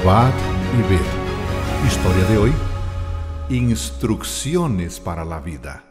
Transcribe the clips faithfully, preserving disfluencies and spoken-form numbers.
Obad y Beth. Historia de hoy: instrucciones para la vida.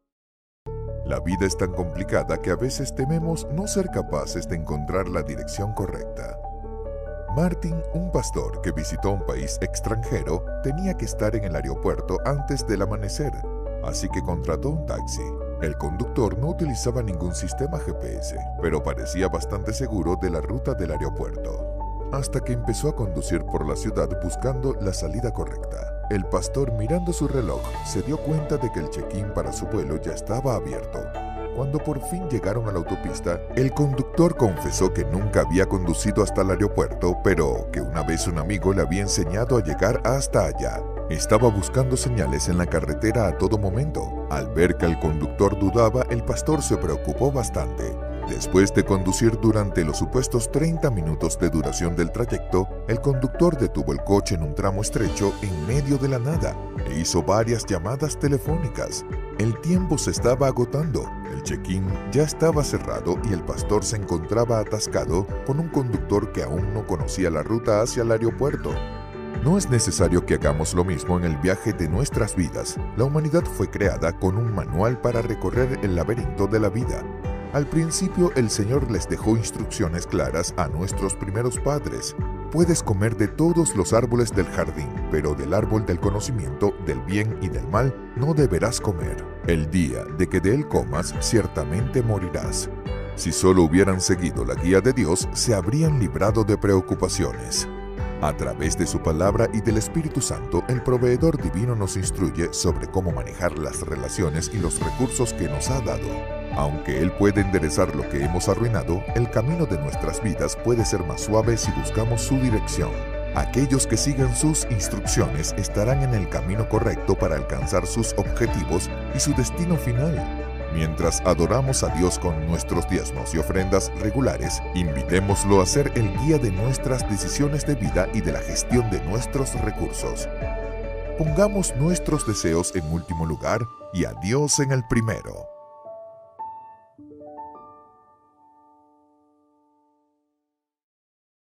La vida es tan complicada que a veces tememos no ser capaces de encontrar la dirección correcta. Martin, un pastor que visitó un país extranjero, tenía que estar en el aeropuerto antes del amanecer, así que contrató un taxi. El conductor no utilizaba ningún sistema G P S, pero parecía bastante seguro de la ruta del aeropuerto, hasta que empezó a conducir por la ciudad buscando la salida correcta. El pastor, mirando su reloj, se dio cuenta de que el check-in para su vuelo ya estaba abierto. Cuando por fin llegaron a la autopista, el conductor confesó que nunca había conducido hasta el aeropuerto, pero que una vez un amigo le había enseñado a llegar hasta allá. Estaba buscando señales en la carretera a todo momento. Al ver que el conductor dudaba, el pastor se preocupó bastante. Después de conducir durante los supuestos treinta minutos de duración del trayecto, el conductor detuvo el coche en un tramo estrecho en medio de la nada e hizo varias llamadas telefónicas. El tiempo se estaba agotando, el check-in ya estaba cerrado y el pastor se encontraba atascado con un conductor que aún no conocía la ruta hacia el aeropuerto. No es necesario que hagamos lo mismo en el viaje de nuestras vidas. La humanidad fue creada con un manual para recorrer el laberinto de la vida. Al principio, el Señor les dejó instrucciones claras a nuestros primeros padres. Puedes comer de todos los árboles del jardín, pero del árbol del conocimiento del bien y del mal no deberás comer. El día de que de él comas, ciertamente morirás. Si solo hubieran seguido la guía de Dios, se habrían librado de preocupaciones. A través de su palabra y del Espíritu Santo, el proveedor divino nos instruye sobre cómo manejar las relaciones y los recursos que nos ha dado. Aunque Él puede enderezar lo que hemos arruinado, el camino de nuestras vidas puede ser más suave si buscamos su dirección. Aquellos que sigan sus instrucciones estarán en el camino correcto para alcanzar sus objetivos y su destino final. Mientras adoramos a Dios con nuestros diezmos y ofrendas regulares, invitémoslo a ser el guía de nuestras decisiones de vida y de la gestión de nuestros recursos. Pongamos nuestros deseos en último lugar y a Dios en el primero.